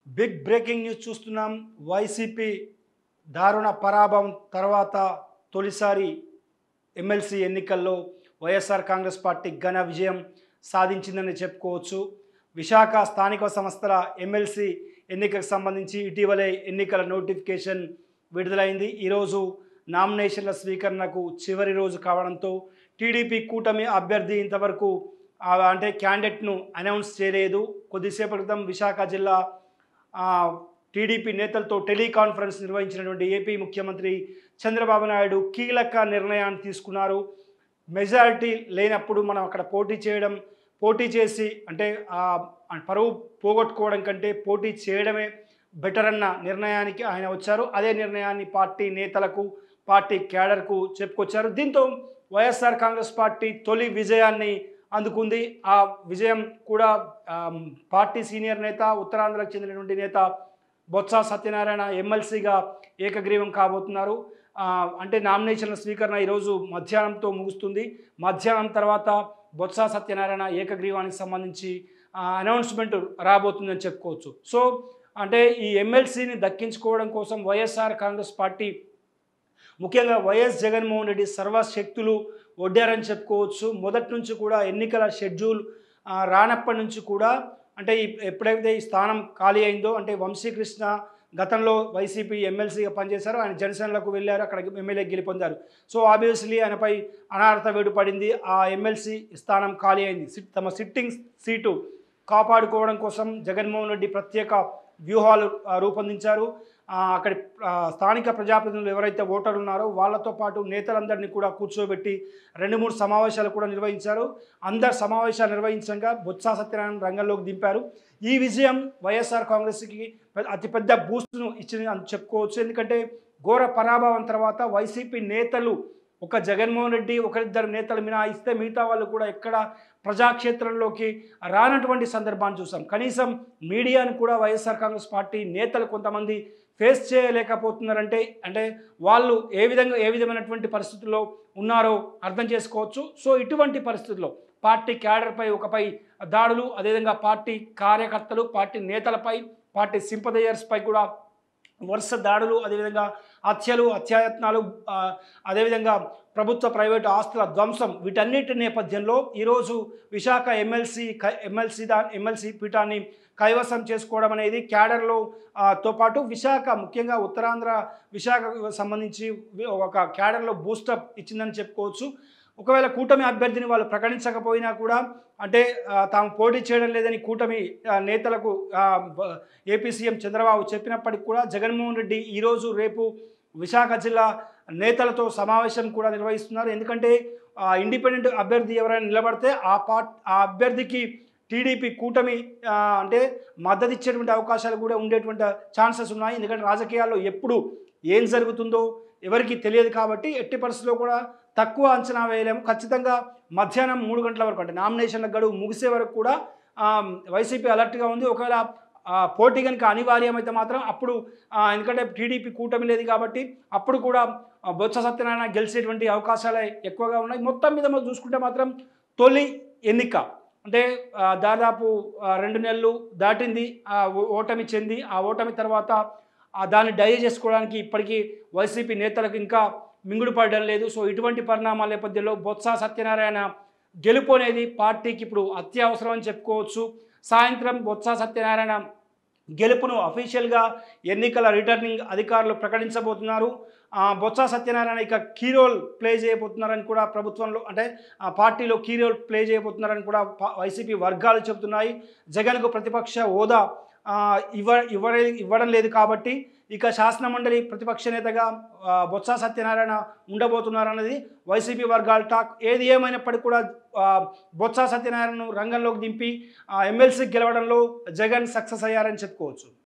Big breaking news చూస్తున్నాం. వైసీపీ దారుణ పరాభవం తర్వాత తొలిసారి ఎమ్మెల్సీ ఎన్నికల్లో వైఎస్ఆర్ కాంగ్రెస్ పార్టీ ఘన విజయం సాధించిందని చెప్పుకోవచ్చు. విశాఖ స్థానిక సంస్థల ఎమ్మెల్సీ ఎన్నికకు సంబంధించి ఇటీవలే ఎన్నికల నోటిఫికేషన్ విడుదలైంది. ఈరోజు నామినేషన్ల స్వీకరణకు చివరి రోజు కావడంతో టీడీపీ కూటమి అభ్యర్థి ఇంతవరకు అంటే క్యాండిడేట్ను అనౌన్స్ చేయలేదు. కొద్దిసేపటి క్రితం విశాఖ జిల్లా టీడీపీ నేతలతో టెలికాన్ఫరెన్స్ నిర్వహించినటువంటి ఏపీ ముఖ్యమంత్రి చంద్రబాబు నాయుడు కీలక నిర్ణయాన్ని తీసుకున్నారు. మెజారిటీ లేనప్పుడు మనం అక్కడ పోటీ చేసి అంటే పరువు పోగొట్టుకోవడం కంటే పోటీ చేయడమే బెటర్ అన్న నిర్ణయానికి ఆయన వచ్చారు. అదే నిర్ణయాన్ని పార్టీ నేతలకు, పార్టీ క్యాడర్కు చెప్పుకొచ్చారు. దీంతో వైఎస్ఆర్ కాంగ్రెస్ పార్టీ తొలి విజయాన్ని అందుకుంది. ఆ విజయం కూడా పార్టీ సీనియర్ నేత, ఉత్తరాంధ్రకు చెందినటువంటి నేత బొత్స సత్యనారాయణ ఎమ్మెల్సీగా ఏకగ్రీవం కాబోతున్నారు. అంటే నామినేషన్ల స్వీకరణ ఈరోజు మధ్యాహ్నంతో ముగుస్తుంది. మధ్యాహ్నం తర్వాత బొత్స సత్యనారాయణ ఏకగ్రీవానికి సంబంధించి అనౌన్స్మెంట్ రాబోతుందని చెప్పుకోవచ్చు. సో అంటే ఈ ఎమ్మెల్సీని దక్కించుకోవడం కోసం వైఎస్ఆర్ కాంగ్రెస్ పార్టీ, ముఖ్యంగా వైఎస్ జగన్మోహన్ రెడ్డి సర్వశక్తులు ఒడ్డారని చెప్పుకోవచ్చు. మొదటి నుంచి కూడా ఎన్నికల షెడ్యూల్ రానప్పటి నుంచి కూడా అంటే ఎప్పుడైతే ఈ స్థానం ఖాళీ అయిందో, అంటే వంశీకృష్ణ గతంలో వైసీపీ ఎమ్మెల్సీగా పనిచేశారు. ఆయన జనసేనలకు వెళ్ళారు, అక్కడ ఎమ్మెల్యే గెలుపొందారు. సో ఆబ్వియస్లీ ఆయనపై అనార్హత వేటు పడింది. ఆ ఎమ్మెల్సీ స్థానం ఖాళీ అయింది. తమ సిట్టింగ్ సీటు కాపాడుకోవడం కోసం జగన్మోహన్ రెడ్డి ప్రత్యేక వ్యూహాలు రూపొందించారు. అక్కడి స్థానిక ప్రజాప్రతినిధులు ఎవరైతే ఓటర్లు ఉన్నారో వాళ్ళతో పాటు నేతలందరినీ కూడా కూర్చోబెట్టి 2-3 సమావేశాలు కూడా నిర్వహించారు. అందరు సమావేశాలు నిర్వహించగా బొత్స సత్యనారాయణ రంగంలోకి దింపారు. ఈ విజయం వైఎస్ఆర్ కాంగ్రెస్కి అతిపెద్ద బూస్ట్ను ఇచ్చింది అని చెప్పుకోవచ్చు. ఎందుకంటే ఘోర పరాభవం తర్వాత వైసీపీ నేతలు, ఒక జగన్మోహన్ రెడ్డి, ఒకరిద్దరు నేతలు మినహాయిస్తే మిగతా వాళ్ళు కూడా ఎక్కడ ప్రజాక్షేత్రంలోకి రానటువంటి సందర్భాన్ని చూసాం. కనీసం మీడియాను కూడా వైఎస్ఆర్ కాంగ్రెస్ పార్టీ నేతలు కొంతమంది ఫేస్ చేయలేకపోతున్నారంటే అంటే వాళ్ళు ఏ విధమైనటువంటి పరిస్థితుల్లో ఉన్నారో అర్థం చేసుకోవచ్చు. సో ఇటువంటి పరిస్థితుల్లో పార్టీ క్యాడర్పై ఒకపై దాడులు, అదేవిధంగా పార్టీ కార్యకర్తలు, పార్టీ నేతలపై, పార్టీ సింపథైజర్స్పై కూడా వరుస దాడులు, అదేవిధంగా హత్యలు, హత్యాయత్నాలు, అదేవిధంగా ప్రభుత్వ ప్రైవేటు ఆస్తుల ధ్వంసం, వీటన్నిటి నేపథ్యంలో ఈరోజు విశాఖ ఎమ్మెల్సీ పీఠాన్ని కైవసం చేసుకోవడం అనేది క్యాడర్లో తో పాటు విశాఖ, ముఖ్యంగా ఉత్తరాంధ్ర విశాఖకు సంబంధించి ఒక క్యాడర్లో బూస్టప్ ఇచ్చిందని చెప్పుకోవచ్చు. ఒకవేళ కూటమి అభ్యర్థిని వాళ్ళు ప్రకటించకపోయినా కూడా, అంటే తాము పోటీ చేయడం లేదని కూటమి నేతలకు ఏపీ సీఎం చంద్రబాబు చెప్పినప్పటికీ కూడా జగన్మోహన్ రెడ్డి ఈరోజు రేపు విశాఖ జిల్లా నేతలతో సమావేశం కూడా నిర్వహిస్తున్నారు. ఎందుకంటే ఇండిపెండెంట్ అభ్యర్థి ఎవరైనా నిలబడితే ఆ అభ్యర్థికి టీడీపీ కూటమి అంటే మద్దతు ఇచ్చేటువంటి అవకాశాలు కూడా ఉండేటువంటి ఛాన్సెస్ ఉన్నాయి. ఎందుకంటే రాజకీయాల్లో ఎప్పుడు ఏం జరుగుతుందో ఎవరికి తెలియదు కాబట్టి ఎట్టి పరిస్థితుల్లో కూడా తక్కువ అంచనా వేయలేము. ఖచ్చితంగా మధ్యాహ్నం 3 గంటల వరకు, అంటే నామినేషన్ల గడువు ముగిసే వరకు కూడా వైసీపీ అలర్ట్గా ఉంది. ఒకవేళ పోటీ కనుక అనివార్యమైతే మాత్రం అప్పుడు, ఎందుకంటే టీడీపీ కూటమి లేదు కాబట్టి అప్పుడు కూడా బొత్స సత్యనారాయణ గెలిచేటువంటి అవకాశాలు ఎక్కువగా ఉన్నాయి. మొత్తం మీద మనం చూసుకుంటే మాత్రం తొలి ఎన్నిక అంటే దాదాపు 2 నెలలు దాటింది ఓటమి చెంది. ఆ ఓటమి తర్వాత దాన్ని డైజెస్ట్ చేసుకోవడానికి ఇప్పటికీ వైసీపీ నేతలకు ఇంకా మింగుడు పడడం లేదు. సో ఇటువంటి పరిణామాల నేపథ్యంలో బొత్స సత్యనారాయణ గెలుపు అనేది పార్టీకి ఇప్పుడు అత్యవసరం అని చెప్పుకోవచ్చు. సాయంత్రం బొత్స సత్యనారాయణ గెలుపును అఫీషియల్గా ఎన్నికల రిటర్నింగ్ అధికారులు ప్రకటించబోతున్నారు. బొత్స సత్యనారాయణ ఇక కీ రోల్ ప్లే చేయబోతున్నారని కూడా ప్రభుత్వంలో, అంటే పార్టీలో కీ రోల్ ప్లే చేయబోతున్నారని కూడా వైసీపీ వర్గాలు చెబుతున్నాయి. జగన్కు ప్రతిపక్ష హోదా ఇవ్వడం లేదు కాబట్టి ఇక శాసనమండలి ప్రతిపక్ష నేతగా బొత్స సత్యనారాయణ ఉండబోతున్నారన్నది వైసీపీ వర్గాల టాక్. ఏది ఏమైనప్పటికీ కూడా బొత్స సత్యనారాయణను రంగంలోకి దింపి ఎమ్మెల్సీ గెలవడంలో జగన్ సక్సెస్ అయ్యారని చెప్పుకోవచ్చు.